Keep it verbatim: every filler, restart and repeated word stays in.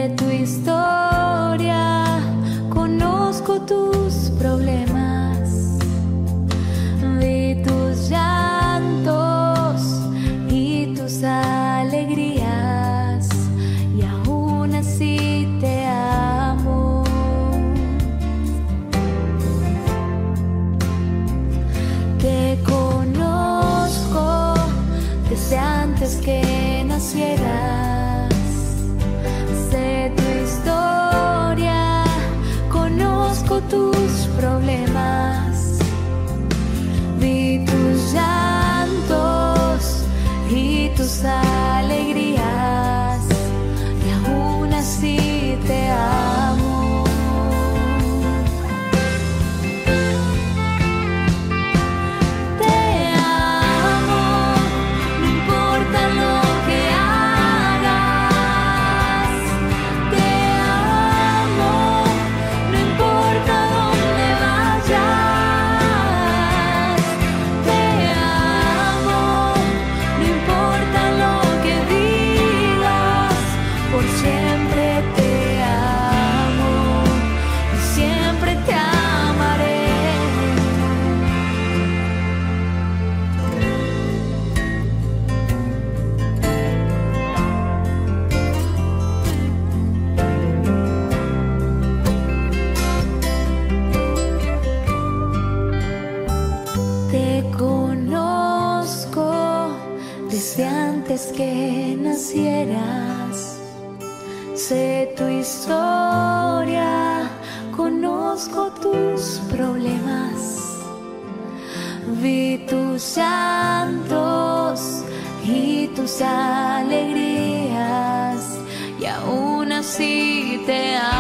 Sé tu historia, conozco tus problemas, vi tus llantos y tus alegrías, y aún así te amo. Te conozco desde antes que nacieras. Sé tu historia, conozco tus problemas, vi tus llantos y tus alegrías, y aún así te amo. Antes que nacieras, sé tu historia, conozco tus problemas, vi tus llantos y tus alegrías, y aún así te amo.